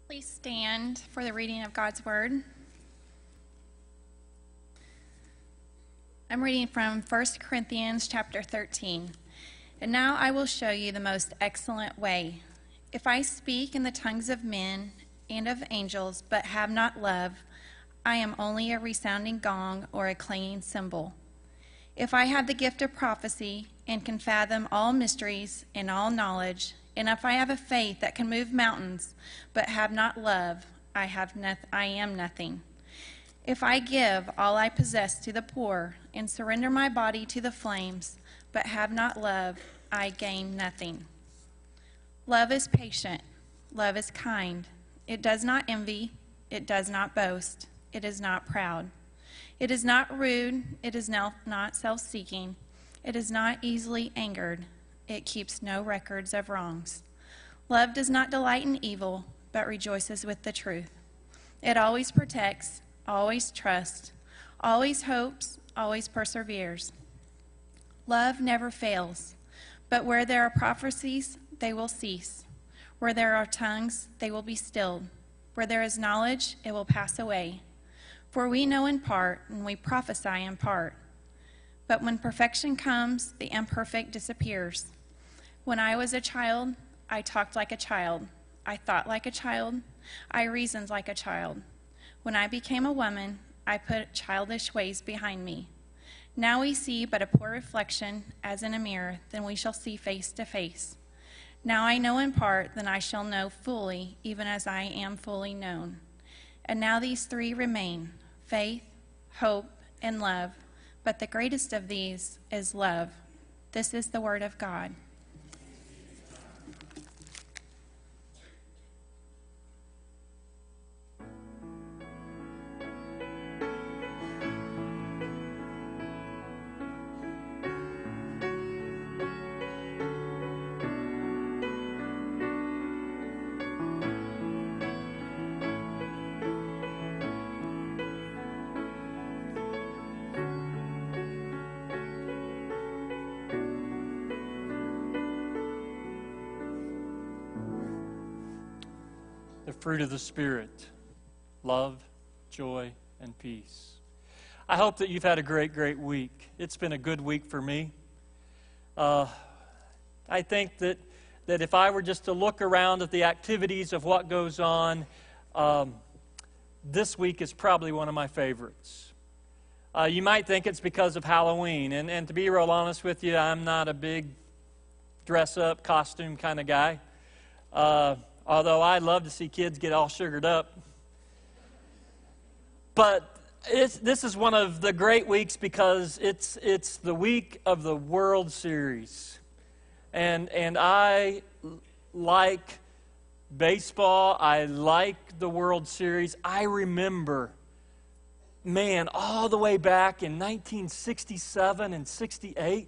Please stand for the reading of God's Word. I'm reading from 1 Corinthians chapter 13. And now I will show you the most excellent way. If I speak in the tongues of men and of angels, but have not love, I am only a resounding gong or a clanging cymbal. If I have the gift of prophecy and can fathom all mysteries and all knowledge, and if I have a faith that can move mountains, but have not love, I am nothing. If I give all I possess to the poor and surrender my body to the flames, but have not love, I gain nothing. Love is patient. Love is kind. It does not envy. It does not boast. It is not proud. It is not rude. It is not self-seeking. It is not easily angered. It keeps no records of wrongs. Love does not delight in evil, but rejoices with the truth. It always protects, always trusts, always hopes, always perseveres. Love never fails, but where there are prophecies, they will cease. Where there are tongues, they will be stilled. Where there is knowledge, it will pass away. For we know in part, and we prophesy in part. But when perfection comes, the imperfect disappears. When I was a child, I talked like a child. I thought like a child. I reasoned like a child. When I became a woman, I put childish ways behind me. Now we see but a poor reflection as in a mirror, then we shall see face to face. Now I know in part, then I shall know fully, even as I am fully known. And now these three remain, faith, hope, and love. But the greatest of these is love. This is the word of God. The fruit of the Spirit, love, joy, and peace. I hope that you've had a great week. It's been a good week for me. I think that if I were just to look around at the activities of what goes on, this week is probably one of my favorites. You might think it's because of Halloween, and to be real honest with you, I'm not a big dress-up, costume kind of guy. Although I love to see kids get all sugared up. But this is one of the great weeks because it's the week of the World Series. And I like baseball. I like the World Series. I remember, man, all the way back in 1967 and 68,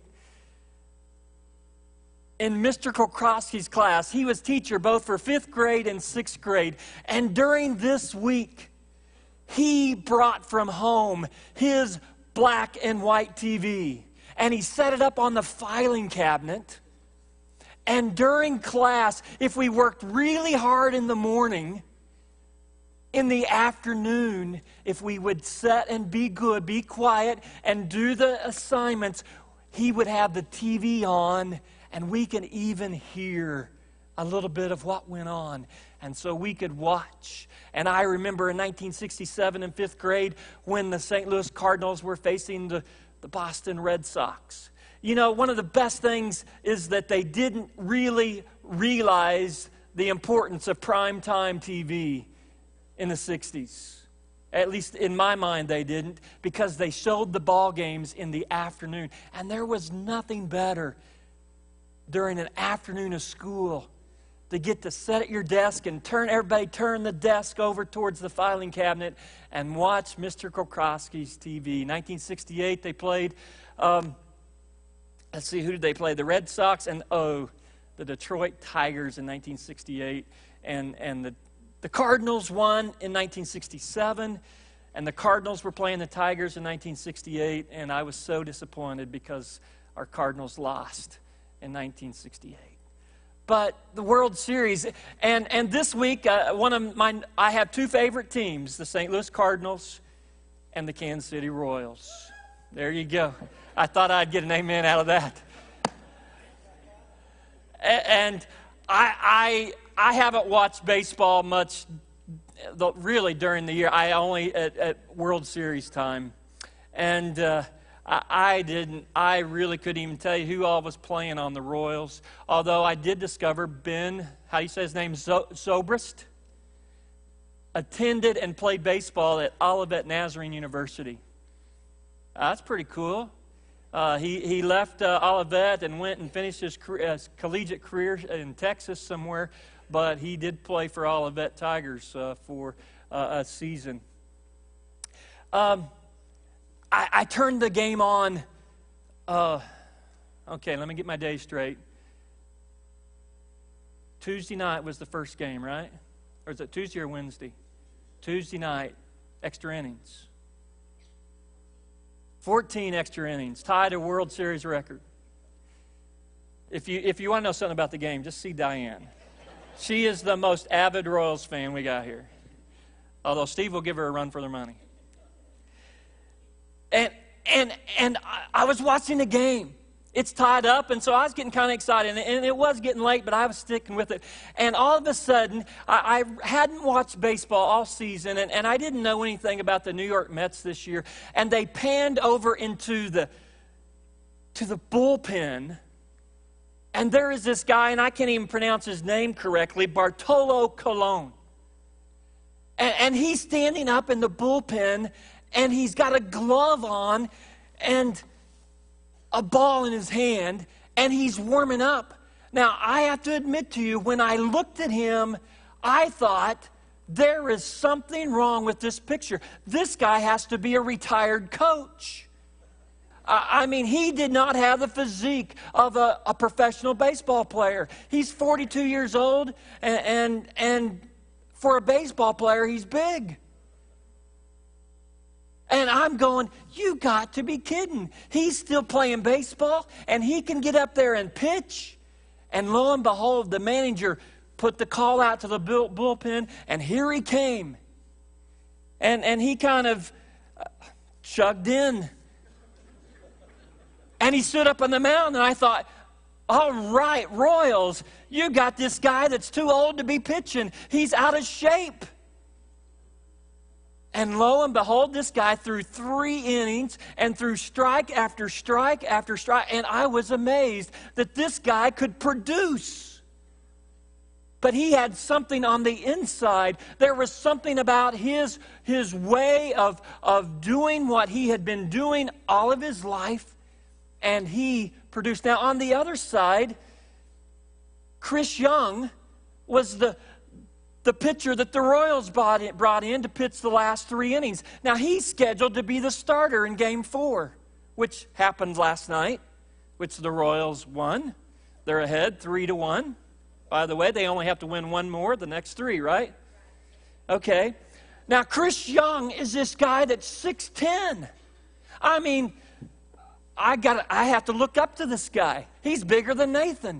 in Mr. Kokrowski's class, he was teacher both for 5th grade and 6th grade. And during this week, he brought from home his black and white TV. And he set it up on the filing cabinet. And during class, if we worked really hard in the morning, in the afternoon, if we would sit and be good, be quiet, and do the assignments, he would have the TV on. And we can even hear a little bit of what went on. And so we could watch. And I remember in 1967 in 5th grade when the St. Louis Cardinals were facing the Boston Red Sox. You know, one of the best things is that they didn't really realize the importance of primetime TV in the 60s. At least in my mind they didn't, because they showed the ball games in the afternoon. And there was nothing better during an afternoon of school to get to sit at your desk and everybody turn the desk over towards the filing cabinet and watch Mr. Kokrowski's TV. 1968 they played, let's see, who did they play? The Red Sox and, the Detroit Tigers in 1968. And the Cardinals won in 1967, and the Cardinals were playing the Tigers in 1968, and I was so disappointed because our Cardinals lost in 1968. but the World Series. And this week, I have two favorite teams, the St. Louis Cardinals and the Kansas City Royals. There you go. I thought I'd get an amen out of that. And I haven't watched baseball much, really, during the year. I only at World Series time. And I really couldn't even tell you who all was playing on the Royals. Although I did discover Ben, how do you say his name, Zobrist, attended and played baseball at Olivet Nazarene University. That's pretty cool. He left Olivet and went and finished his collegiate career in Texas somewhere, but he did play for Olivet Tigers for a season. I turned the game on. Okay, let me get my day straight. Tuesday night was the first game, right? Or is it Tuesday or Wednesday? Tuesday night, extra innings. 14 extra innings, tied a World Series record. If you want to know something about the game, just see Diane. She is the most avid Royals fan we got here. Although Steve will give her a run for their money. And I was watching the game. It's tied up, and so I was getting kind of excited, and it was getting late, but I was sticking with it. And all of a sudden, I hadn't watched baseball all season, and I didn't know anything about the New York Mets this year. And they panned over into the bullpen, and there is this guy, and I can't even pronounce his name correctly, Bartolo Colon. And he's standing up in the bullpen, and he's got a glove on and a ball in his hand, and he's warming up. Now, I have to admit to you, when I looked at him, I thought, there is something wrong with this picture. This guy has to be a retired coach. I mean, he did not have the physique of a professional baseball player. He's 42 years old, and for a baseball player, he's big. And I'm going, you got to be kidding. He's still playing baseball, and he can get up there and pitch. And lo and behold, the manager put the call out to the bullpen, and here he came. And he kind of chugged in. And he stood up on the mound, and I thought, all right, Royals, you got this guy that's too old to be pitching. He's out of shape. And lo and behold, this guy threw 3 innings and threw strike after strike after strike. And I was amazed that this guy could produce. But he had something on the inside. There was something about his way of doing what he had been doing all of his life. And he produced. Now, on the other side, Chris Young was the pitcher that the Royals brought in to pitch the last 3 innings. Now, he's scheduled to be the starter in Game 4, which happened last night, which the Royals won. They're ahead 3-1. By the way, they only have to win 1 more, the next 3, right? Okay. Now, Chris Young is this guy that's 6'10". I mean, I have to look up to this guy. He's bigger than Nathan.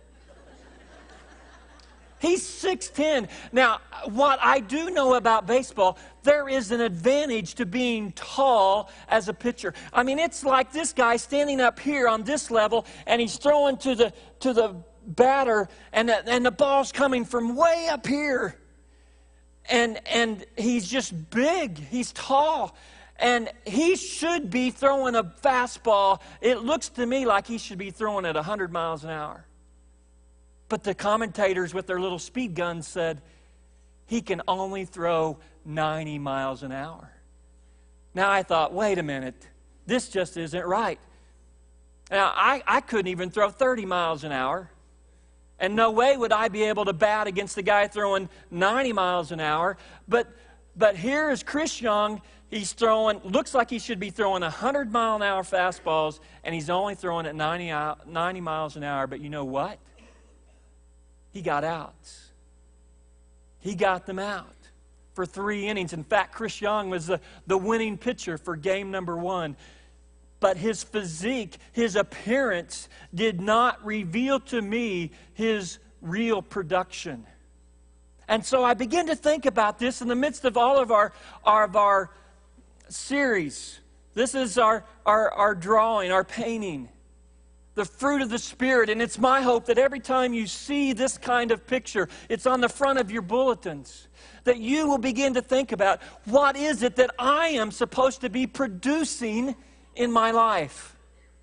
He's 6'10". Now, what I do know about baseball, there is an advantage to being tall as a pitcher. I mean, it's like this guy standing up here on this level, and he's throwing to the batter, and the ball's coming from way up here. And he's just big. He's tall. And he should be throwing a fastball. It looks to me like he should be throwing at 100 miles an hour. But the commentators with their little speed guns said he can only throw 90 miles an hour. Now I thought, wait a minute, this just isn't right. Now I couldn't even throw 30 miles an hour. And no way would I be able to bat against the guy throwing 90 miles an hour. But here is Chris Young. He's throwing, looks like he should be throwing 100-mile-an-hour fastballs, and he's only throwing at 90 miles an hour. But you know what? He got outs. He got them out for 3 innings. In fact, Chris Young was the winning pitcher for game number 1. But his physique, his appearance did not reveal to me his real production. And so I begin to think about this in the midst of all of our series. This is our drawing, our painting, the fruit of the Spirit. And it's my hope that every time you see this kind of picture, it's on the front of your bulletins, that you will begin to think about, what is it that I am supposed to be producing in my life?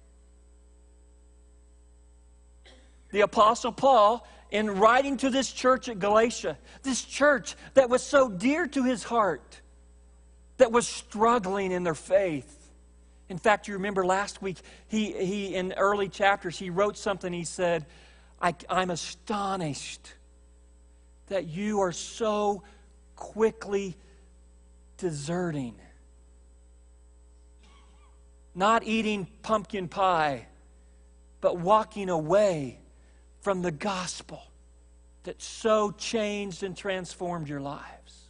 The Apostle Paul, in writing to this church at Galatia, this church that was so dear to his heart, that was struggling in their faith. In fact, you remember last week, he in early chapters, he wrote something. He said, I'm astonished that you are so quickly deserting. Not eating pumpkin pie, but walking away from the gospel that so changed and transformed your lives.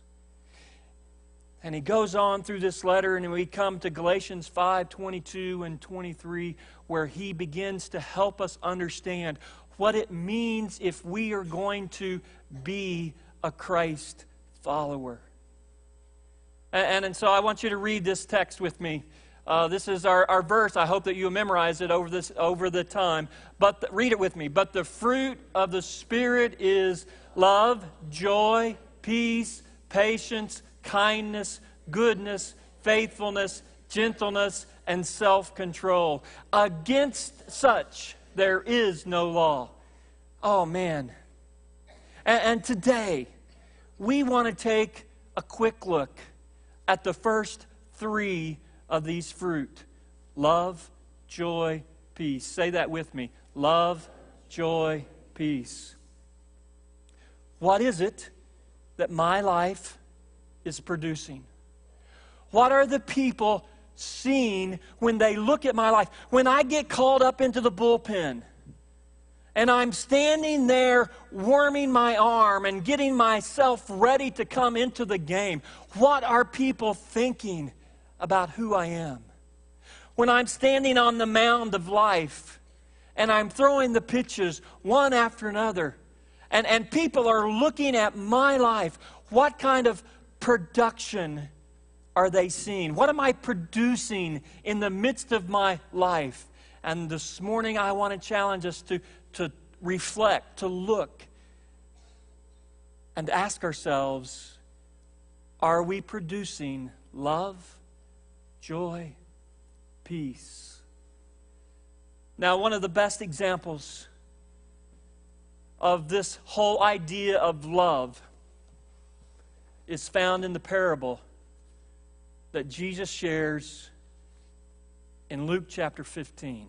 And he goes on through this letter, and we come to Galatians 5:22 and 23, where he begins to help us understand what it means if we are going to be a Christ follower. And so I want you to read this text with me. This is our verse. I hope that you memorize it over the time. But read it with me. But the fruit of the Spirit is love, joy, peace, patience, kindness, goodness, faithfulness, gentleness, and self-control. Against such there is no law. Oh, man. And today, we want to take a quick look at the first three of these fruit. Love, joy, peace. Say that with me. Love, joy, peace. What is it that my life is producing? What are the people seeing when they look at my life? When I get called up into the bullpen and I'm standing there warming my arm and getting myself ready to come into the game, what are people thinking about who I am? When I'm standing on the mound of life and I'm throwing the pitches one after another, and people are looking at my life, what kind of production are they seeing? What am I producing in the midst of my life? And this morning I want to challenge us to reflect, to look, and ask ourselves, are we producing love, joy, peace? Now, one of the best examples of this whole idea of love is found in the parable that Jesus shares in Luke chapter 15.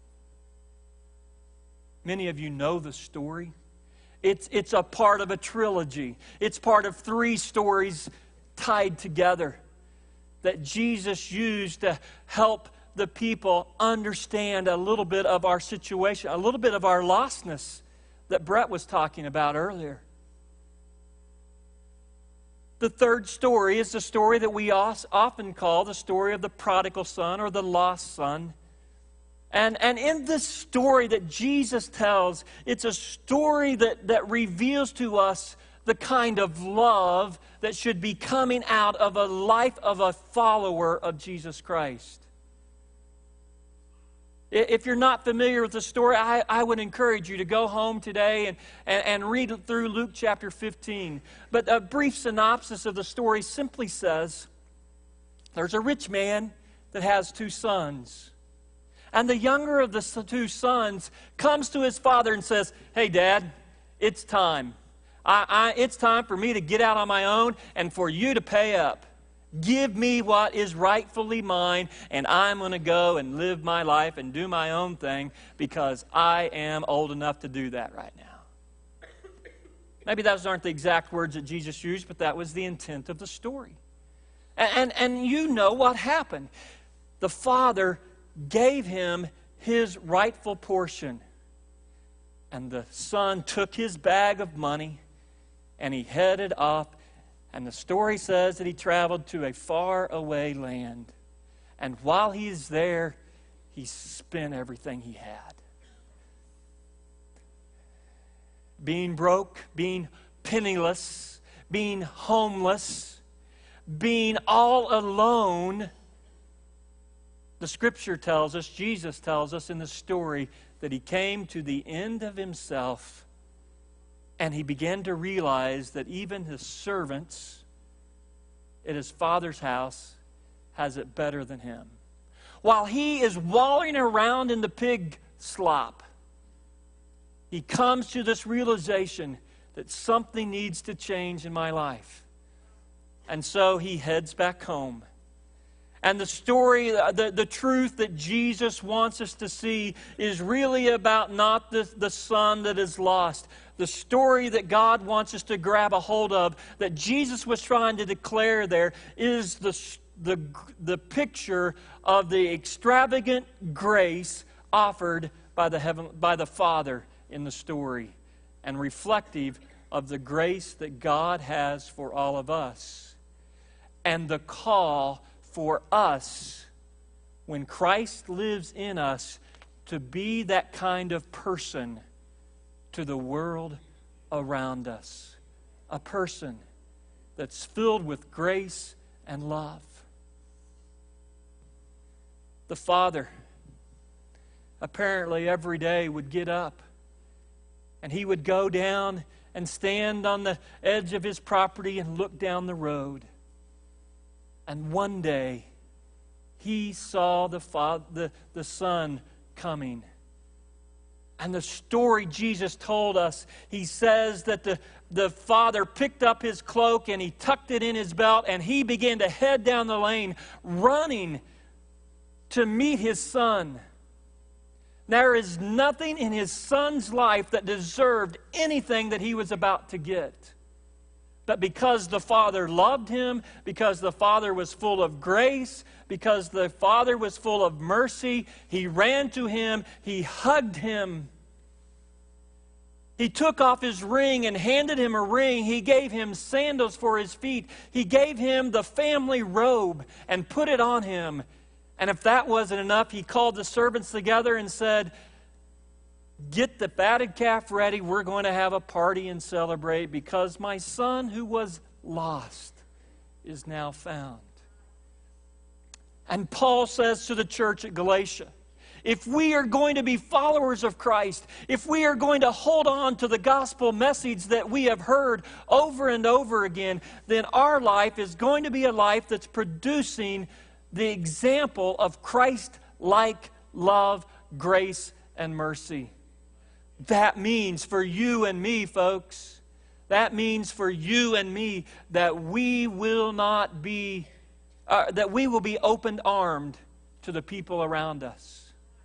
Many of you know the story. It's a part of a trilogy. It's part of three stories tied together that Jesus used to help the people understand a little bit of our situation, a little bit of our lostness that Brett was talking about earlier. The third story is the story that we often call the story of the prodigal son or the lost son. And in this story that Jesus tells, it's a story that reveals to us the kind of love that should be coming out of a life of a follower of Jesus Christ. If you're not familiar with the story, I would encourage you to go home today and read through Luke chapter 15. But a brief synopsis of the story simply says, there's a rich man that has two sons. And the younger of the two sons comes to his father and says, "Hey, Dad, it's time. It's time for me to get out on my own and for you to pay up. Give me what is rightfully mine, and I'm going to go and live my life and do my own thing because I am old enough to do that right now." Maybe those aren't the exact words that Jesus used, but that was the intent of the story. And you know what happened. The father gave him his rightful portion. And the son took his bag of money and he headed off. And the story says that he traveled to a faraway land. And while he's there, he spent everything he had. being broke, being penniless, being homeless, being all alone, the Scripture tells us, Jesus tells us in the story, that he came to the end of himself, and he began to realize that even his servants at his Father's house has it better than him. While he is wallowing around in the pig slop, he comes to this realization that something needs to change in my life. And so he heads back home. And the story, the truth that Jesus wants us to see is really about not the son that is lost. The story that God wants us to grab a hold of, that Jesus was trying to declare there, is the picture of the extravagant grace offered by the Father in the story, and reflective of the grace that God has for all of us, and the call for us, when Christ lives in us, to be that kind of person to the world around us. A person that's filled with grace and love. The Father apparently every day would get up, and he would go down and stand on the edge of his property and look down the road. And one day, he saw the Son coming. And the story Jesus told us, he says that the Father picked up his cloak and he tucked it in his belt, and he began to head down the lane, running to meet his Son. There is nothing in his Son's life that deserved anything that he was about to get. But because the Father loved him, because the Father was full of grace, because the Father was full of mercy, he ran to him, he hugged him. He took off his ring and handed him a ring. He gave him sandals for his feet. He gave him the family robe and put it on him. And if that wasn't enough, he called the servants together and said, "Get the fatted calf ready. We're going to have a party and celebrate, because my son who was lost is now found." And Paul says to the church at Galatia, if we are going to be followers of Christ, if we are going to hold on to the gospel message that we have heard over and over again, then our life is going to be a life that's producing the example of Christ-like love, grace, and mercy. That means for you and me, folks, that means for you and me that we will be open-armed to the people around us.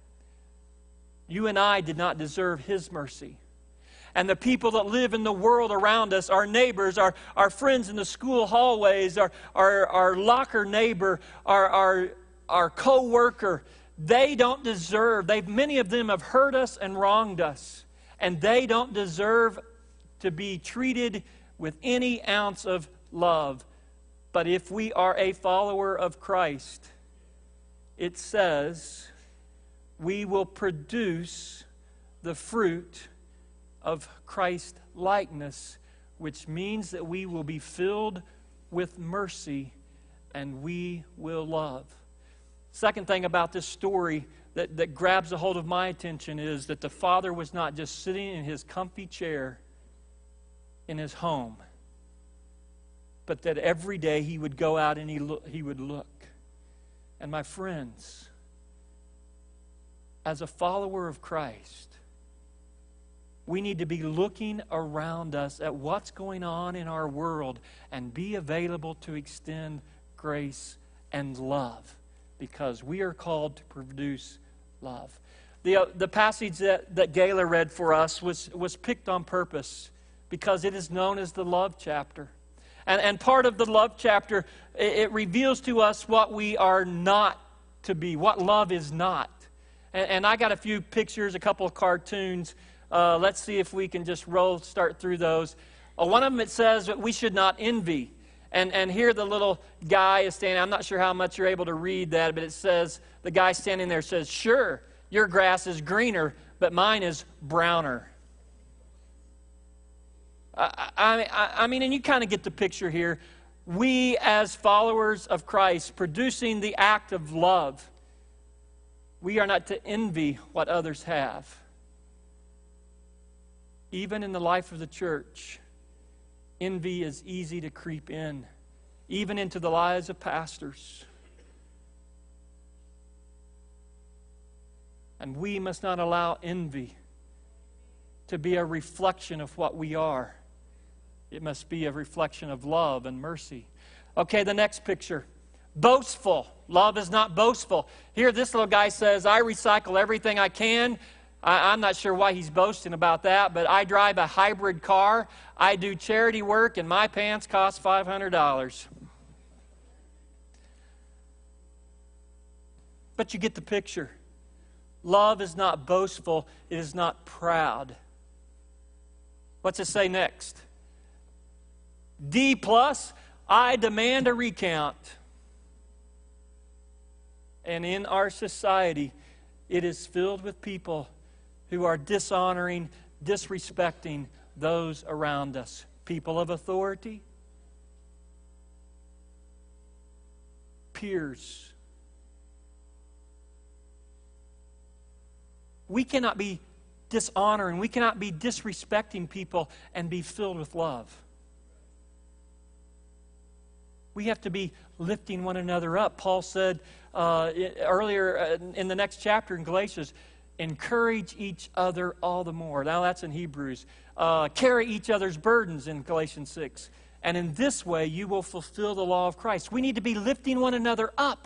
You and I did not deserve his mercy. And the people that live in the world around us, our neighbors, our friends in the school hallways, our locker neighbor, our co-worker, they don't deserve, many of them have hurt us and wronged us. And they don't deserve to be treated with any ounce of love. But if we are a follower of Christ, it says we will produce the fruit of Christ likeness, which means that we will be filled with mercy and we will love. Second thing about this story that grabs a hold of my attention is that the Father was not just sitting in his comfy chair in his home, but that every day he would go out and he would look. And my friends, as a follower of Christ, we need to be looking around us at what's going on in our world and be available to extend grace and love, because we are called to produce love. The passage that Gayla read for us was picked on purpose because it is known as the love chapter. And part of the love chapter, it reveals to us what we are not to be, what love is not. And I got a few pictures, a couple of cartoons. Let's see if we can just start through those. One of them, it says that we should not envy. And here the little guy is standing. I'm not sure how much you're able to read that, but it says, the guy standing there says, "Sure, your grass is greener, but mine is browner." I mean, and you kind of get the picture here. We, as followers of Christ, producing the act of love, we are not to envy what others have. Even in the life of the church, envy is easy to creep in, even into the lives of pastors. And we must not allow envy to be a reflection of what we are. It must be a reflection of love and mercy. Okay, the next picture. Boastful. Love is not boastful. Here, this little guy says, I recycle everything I can. I'm not sure why he's boasting about that, but I drive a hybrid car. I do charity work, and my pants cost $500. But you get the picture. Love is not boastful. It is not proud. What's it say next? D plus, I demand a recount. And in our society, it is filled with people who are dishonoring, disrespecting those around us. People of authority, peers. We cannot be dishonoring, we cannot be disrespecting people and be filled with love. We have to be lifting one another up. Paul said earlier in the next chapter in Galatians, encourage each other all the more. Now that's in Hebrews. Carry each other's burdens in Galatians 6. And in this way you will fulfill the law of Christ. We need to be lifting one another up.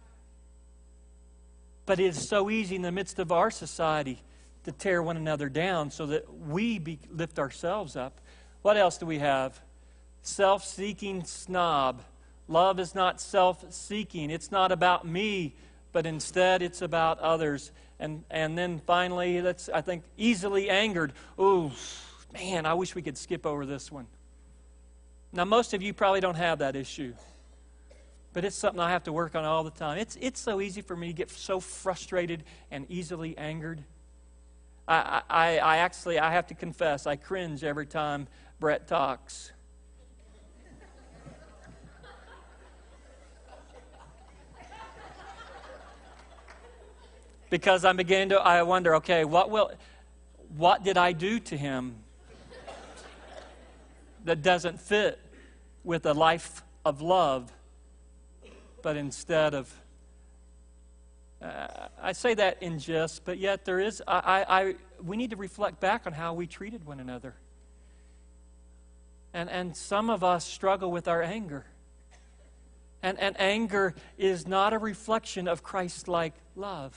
But it is so easy in the midst of our society to tear one another down so that we lift ourselves up. What else do we have? Self-seeking snob. Love is not self-seeking. It's not about me, but instead it's about others. And then finally, I think, easily angered. Oh, man, I wish we could skip over this one. Now, most of you probably don't have that issue. But it's something I have to work on all the time. It's so easy for me to get so frustrated and easily angered. I have to confess, I cringe every time Brett talks. Because I wonder, okay, what did I do to him that doesn't fit with a life of love, but instead of, I say that in jest, but yet there is, we need to reflect back on how we treated one another. And some of us struggle with our anger. And anger is not a reflection of Christ-like love.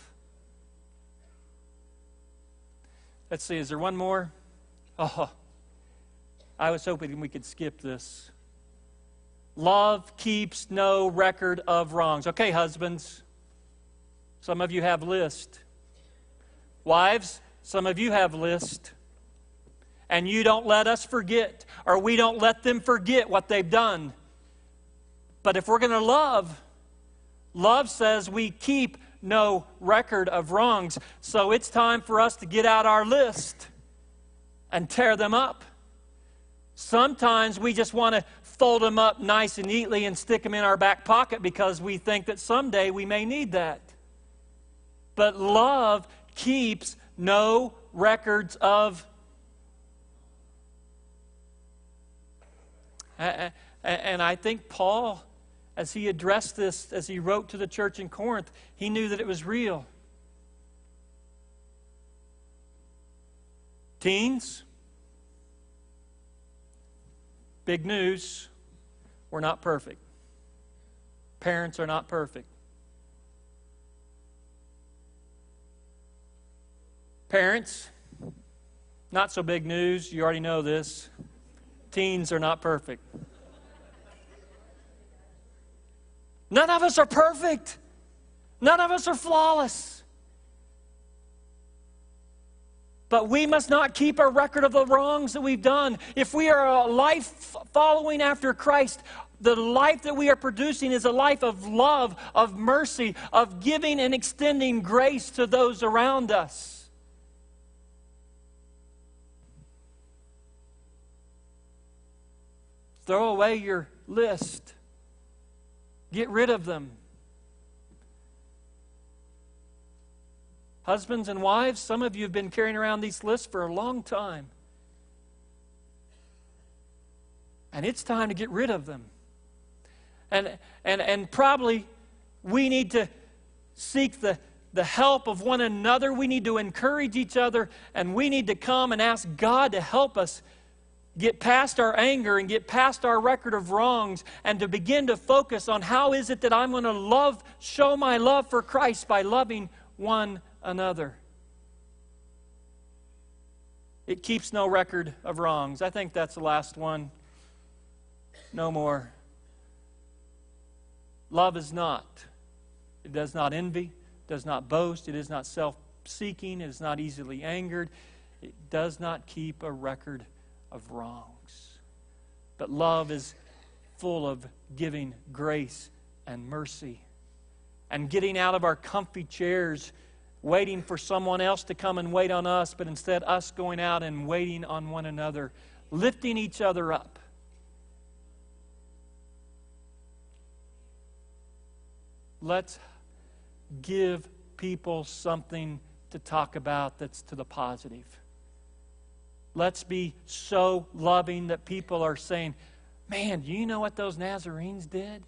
Let's see, is there one more? Oh, I was hoping we could skip this. Love keeps no record of wrongs. Okay, husbands, some of you have list. Wives, some of you have list. And you don't let us forget, or we don't let them forget what they've done. But if we're going to love says we keep no record of wrongs. So it's time for us to get out our list and tear them up. Sometimes we just want to fold them up nice and neatly and stick them in our back pocket because we think that someday we may need that. But love keeps no records of. And I think Paul, as he addressed this, as he wrote to the church in Corinth, he knew that it was real. Teens, big news, we're not perfect. Parents are not perfect. Parents, not so big news, you already know this. Teens are not perfect. None of us are perfect. None of us are flawless. But we must not keep a record of the wrongs that we've done. If we are a life following after Christ, the life that we are producing is a life of love, of mercy, of giving and extending grace to those around us. Throw away your list. Get rid of them. Husbands and wives, some of you have been carrying around these lists for a long time. And it's time to get rid of them. And probably we need to seek the help of one another. We need to encourage each other, and we need to come and ask God to help us get past our anger and get past our record of wrongs, and to begin to focus on how is it that I'm going to show my love for Christ by loving one another. It keeps no record of wrongs. I think that's the last one. No more. Love is not. It does not envy, does not boast, it is not self-seeking, it is not easily angered, it does not keep a record of wrongs. But love is full of giving grace and mercy, and getting out of our comfy chairs, waiting for someone else to come and wait on us, but instead us going out and waiting on one another, lifting each other up. Let's give people something to talk about that's to the positive. Let's be so loving that people are saying, man, do you know what those Nazarenes did?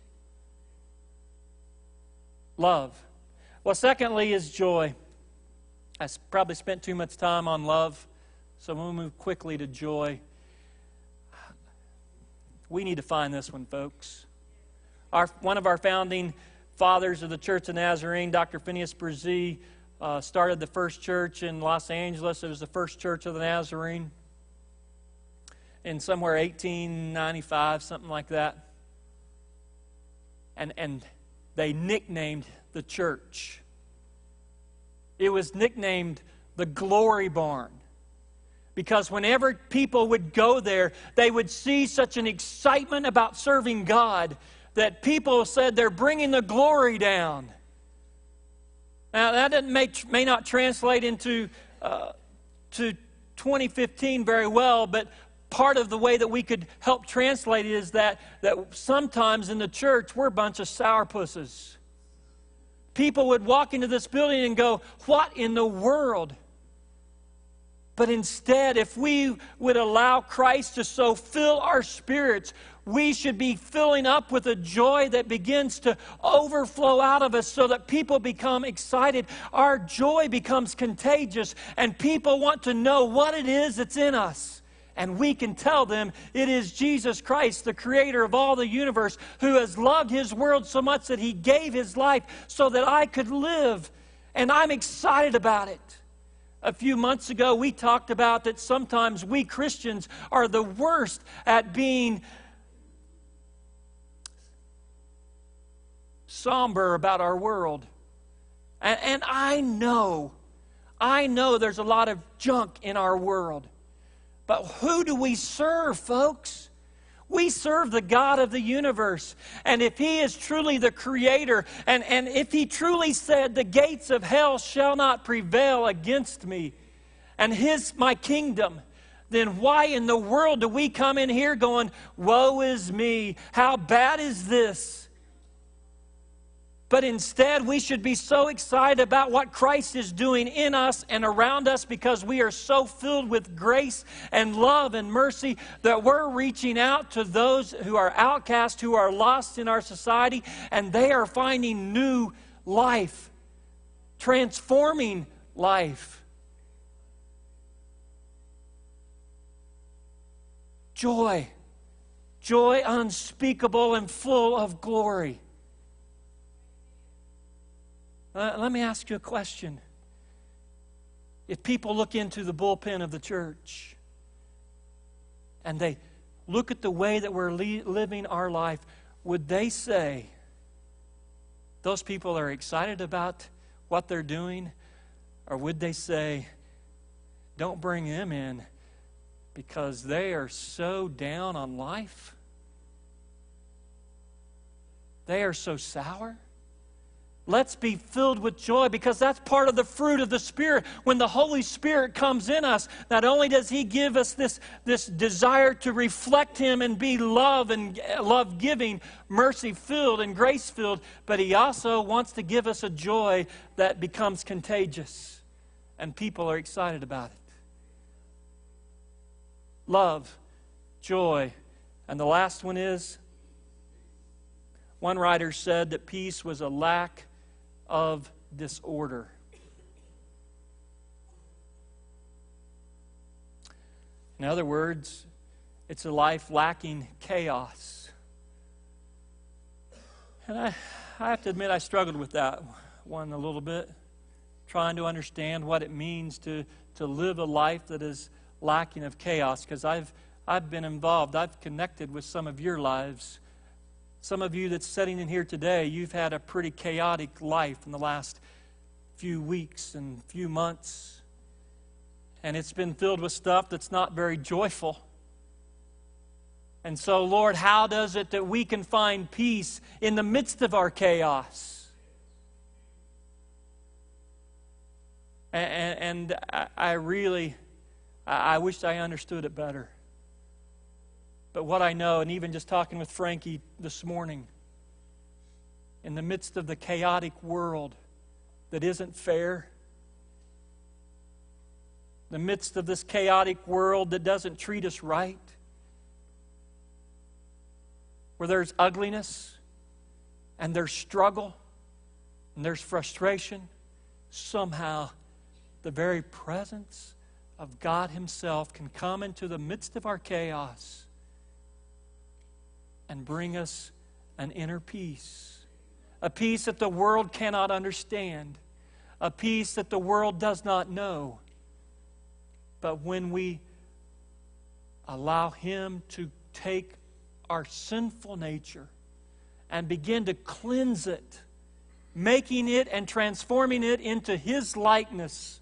Love. Well, secondly is joy. I probably spent too much time on love, so we'll move quickly to joy. We need to find this one, folks. One of our founding fathers of the Church of Nazarene, Dr. Phineas Bresee, started the first church in Los Angeles. It was the first church of the Nazarene in somewhere 1895, something like that. And they nicknamed the church. It was nicknamed the Glory Barn, because whenever people would go there, they would see such an excitement about serving God that people said they're bringing the glory down. Now, that may not translate into to 2015 very well, but part of the way that we could help translate it is that sometimes in the church we're a bunch of sourpusses. People would walk into this building and go, what in the world? But instead, if we would allow Christ to so fill our spirits, we should be filling up with a joy that begins to overflow out of us so that people become excited. Our joy becomes contagious, and people want to know what it is that's in us. And we can tell them it is Jesus Christ, the creator of all the universe, who has loved his world so much that he gave his life so that I could live. And I'm excited about it. A few months ago, we talked about that sometimes we Christians are the worst at being somber about our world. And I know there's a lot of junk in our world. But who do we serve, folks? We serve the God of the universe. And if he is truly the creator, and if he truly said, the gates of hell shall not prevail against me, and my kingdom, then why in the world do we come in here going, woe is me, how bad is this? But instead, we should be so excited about what Christ is doing in us and around us, because we are so filled with grace and love and mercy that we're reaching out to those who are outcast, who are lost in our society, and they are finding new life, transforming life. Joy. Joy unspeakable and full of glory. Let me ask you a question. If people look into the bullpen of the church and they look at the way that we're living our life, would they say those people are excited about what they're doing? Or would they say, don't bring them in because they are so down on life? They are so sour. Let's be filled with joy, because that's part of the fruit of the Spirit. When the Holy Spirit comes in us, not only does He give us this desire to reflect Him and be love and love-giving, mercy-filled and grace-filled, but He also wants to give us a joy that becomes contagious, and people are excited about it. Love, joy, and the last one is, one writer said that peace was a lack of disorder. In other words, it's a life lacking chaos. And I have to admit I struggled with that one a little bit, trying to understand what it means to live a life that is lacking of chaos, because I've been involved. I've connected with some of your lives. Some of you that's sitting in here today, you've had a pretty chaotic life in the last few weeks and few months. And it's been filled with stuff that's not very joyful. And so, Lord, how does it that we can find peace in the midst of our chaos? And I wish I understood it better. But what I know, and even just talking with Frankie this morning, in the midst of the chaotic world that isn't fair, the midst of this chaotic world that doesn't treat us right, where there's ugliness, and there's struggle, and there's frustration, somehow the very presence of God Himself can come into the midst of our chaos and bring us an inner peace. A peace that the world cannot understand. A peace that the world does not know. But when we allow Him to take our sinful nature and begin to cleanse it, making it and transforming it into His likeness,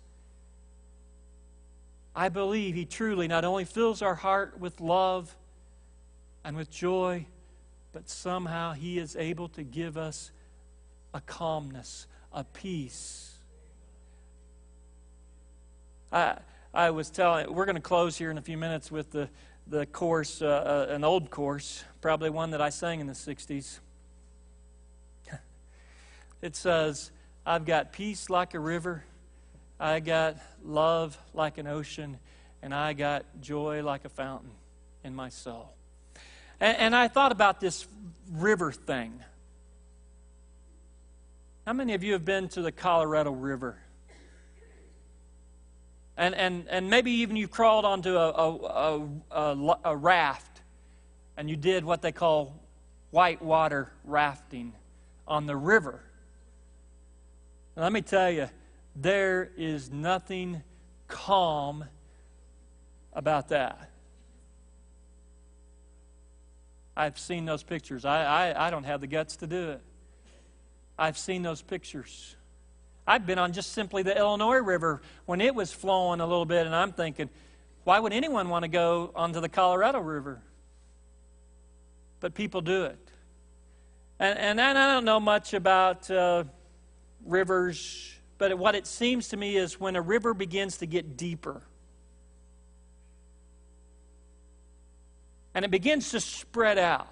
I believe He truly not only fills our heart with love and with joy, but somehow He is able to give us a calmness, a peace. I was telling, we're going to close here in a few minutes with the chorus, an old chorus, probably one that I sang in the 60s. It says, I've got peace like a river, I got love like an ocean, and I got joy like a fountain in my soul. And I thought about this river thing. How many of you have been to the Colorado River? And maybe even you crawled onto a raft, and you did what they call whitewater rafting on the river. Now, let me tell you, there is nothing calm about that. I've seen those pictures. I don't have the guts to do it. I've seen those pictures. I've been on just simply the Illinois River when it was flowing a little bit, and I'm thinking, why would anyone want to go onto the Colorado River? But people do it. And I don't know much about rivers, but what it seems to me is when a river begins to get deeper, and it begins to spread out,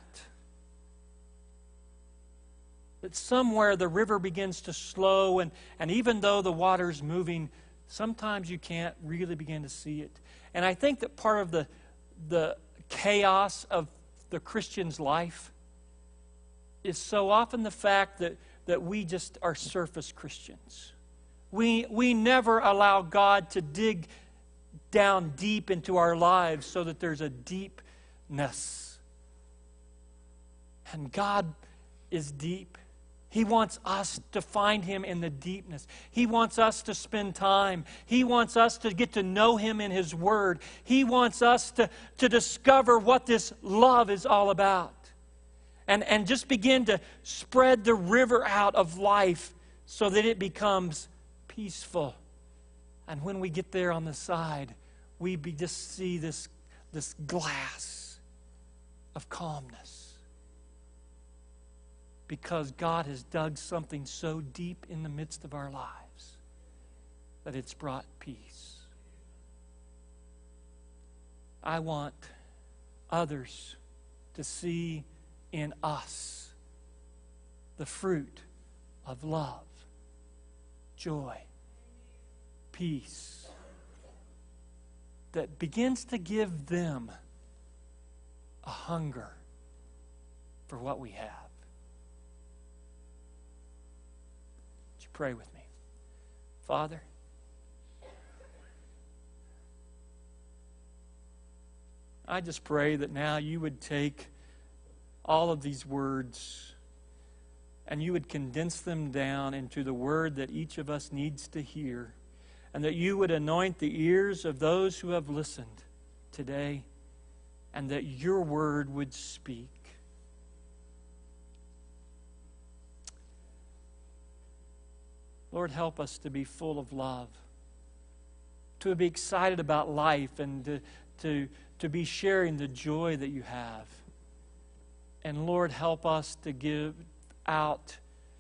that somewhere the river begins to slow, and even though the water's moving, sometimes you can't really begin to see it. And I think that part of the chaos of the Christian's life is so often the fact that we just are surface Christians. We never allow God to dig down deep into our lives so that there's a deepness. And God is deep. He wants us to find Him in the deepness. He wants us to spend time. He wants us to get to know Him in His Word. He wants us to discover what this love is all about. And just begin to spread the river out of life so that it becomes peaceful. And when we get there on the side, we just see this glass of calmness. because God has dug something so deep in the midst of our lives that it's brought peace. I want others to see in us the fruit of love, joy, peace, that begins to give them a hunger for what we have. Would you pray with me? Father, I just pray that now you would take all of these words and you would condense them down into the word that each of us needs to hear, and that you would anoint the ears of those who have listened today, and that your word would speak. Lord, help us to be full of love, to be excited about life, and to be sharing the joy that you have. And Lord, help us to give out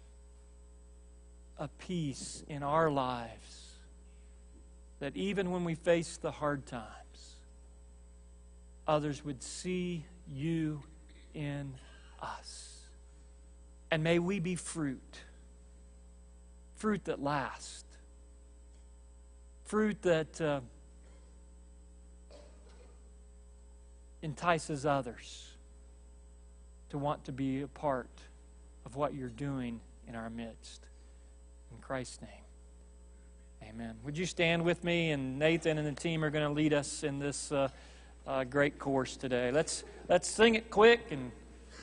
a peace in our lives, that even when we face the hard times, others would see you in us. And may we be fruit that lasts, fruit that entices others to want to be a part of what you're doing in our midst. In Christ's name, amen. Would you stand with me? And Nathan and the team are going to lead us in this great course today. Let's sing it quick and.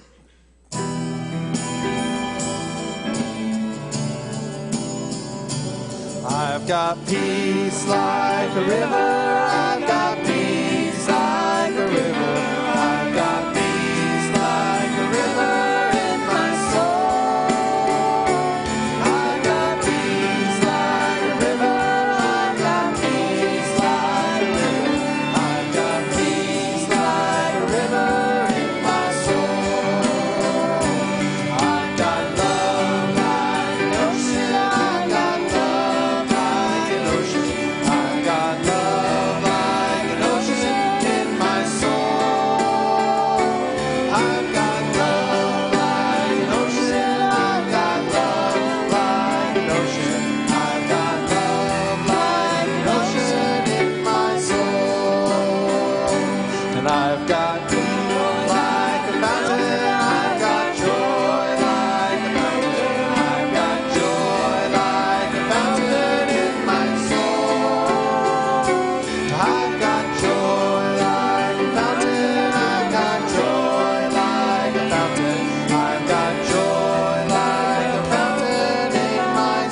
I've got peace like a river. I've got peace like a river. I've got peace like a river in my soul. I've got peace like a river. I've got peace like a river. I've got peace like a river in my soul. I've got love like an ocean. I've got love like an ocean. I've got love like an ocean in my soul. I've got love like an ocean. I've got love like an ocean. I've got love like an ocean in my soul. And I've got joy like a fountain. I've got joy like a fountain. I've got joy like a fountain in my soul. I've got joy like a fountain. I've got joy like a fountain. I've got joy like a fountain in my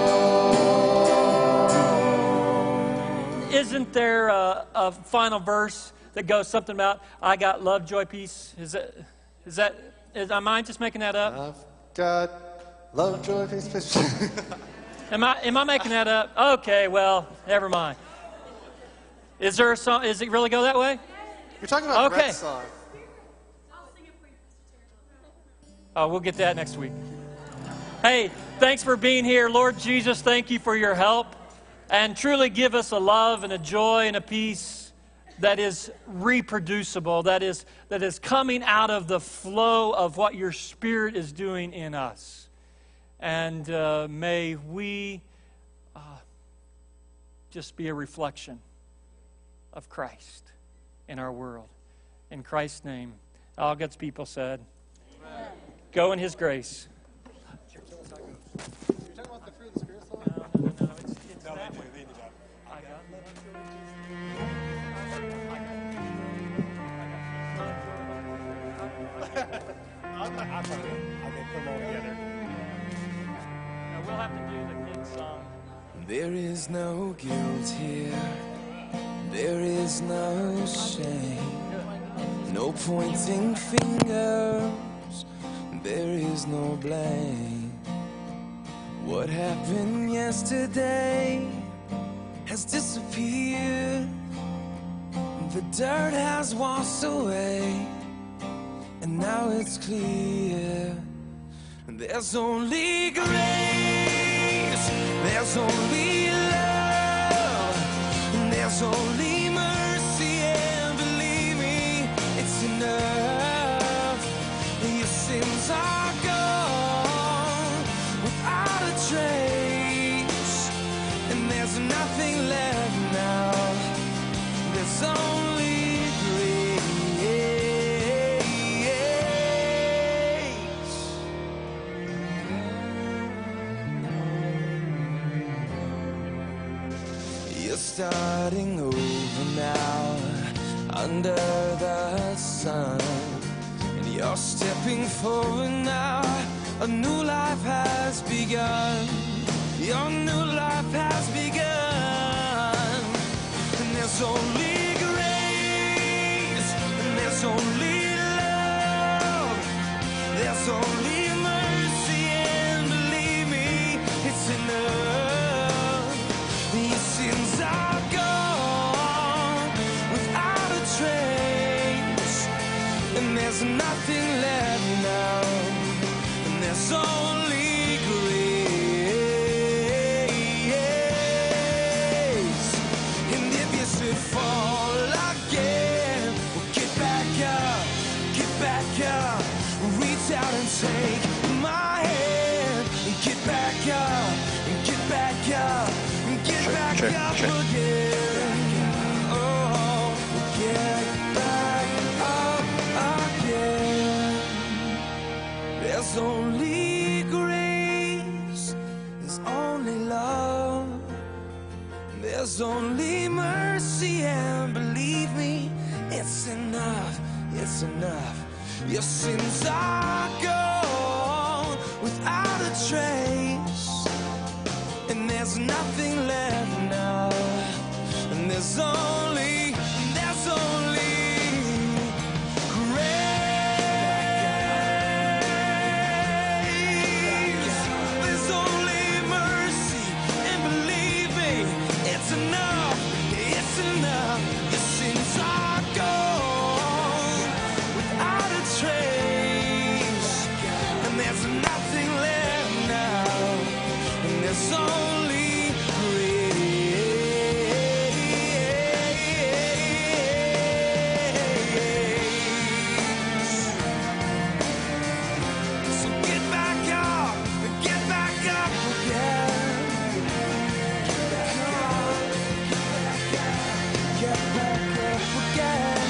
soul. Isn't there a final verse that goes something about I got love, joy, peace? Am I just making that up? I've got love, joy, peace, patience. Am I making that up? Okay, well, never mind. Is there a song? Does it really go that way? You're talking about Okay. Brett's song. Oh, we'll get that next week. Hey, thanks for being here. Lord Jesus, thank you for your help. And truly give us a love and a joy and a peace that is reproducible, that is coming out of the flow of what your Spirit is doing in us. And may we just be a reflection of Christ in our world. In Christ's name, all God's people said, amen. Go in His grace. You're talking about the fruit of the Spirit song? No, it's that way. I got I can put them all together. No, we'll have to do the kids' song. There is no guilt here. There is no shame. No pointing fingers. There is no blame. What happened yesterday has disappeared. The dirt has washed away, and now it's clear There's only grace, there's only love, there's only mercy, and believe me, it's enough. Your sins are gone without a trace, and there's nothing left now. There's only grace. You're starting over now, under the sun, and you're stepping forward now. A new life has begun. Your new life has begun. And there's only grace, and there's only love, there's only mercy, and believe me, it's enough. Your sins are gone without a trace, and there's nothing left now, and there's only grace. And if you should fall again, well, get back up, reach out and take my hand, and get back up, and get back up, and get back up again. Oh, get back up again. There's only grace, there's only love, there's only mercy, and believe me, it's enough, it's enough. Your sins are gone without a trace, and there's nothing left now, and there's only grace. There's only mercy, and believe me, it's enough, it's enough. Your sins are gone without a trace, and there's nothing left now, and there's only grace. So get back up again. Get back up again.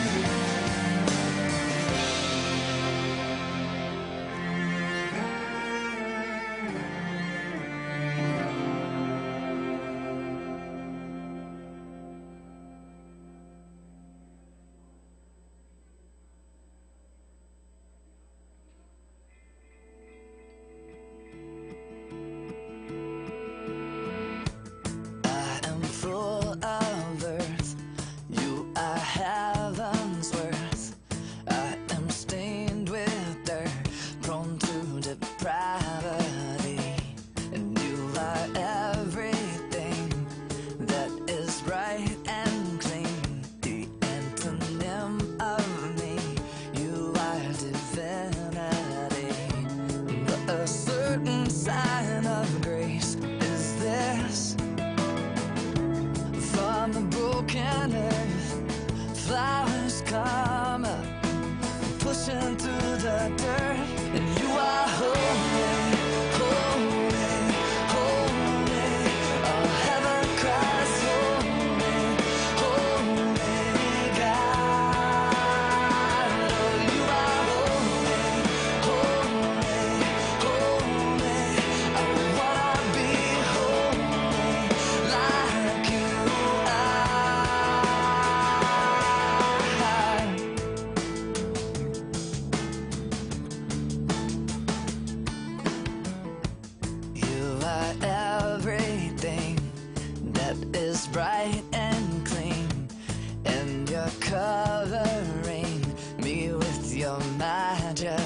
I am full of earth, you are heaven's worth. I am stained with dirt, prone to depravity, and you are everything that is right and clean. The antonym of me, you are divinity. But a certain sign of grace is this: from the broken earth, flowers come up, pushing through the dirt, and you are holy, holy, holy. All heaven cries holy, holy God. Oh, you are holy, holy, holy. I wanna be holy like you are. You are everything that is bright and clean, and you're covering me with your majesty.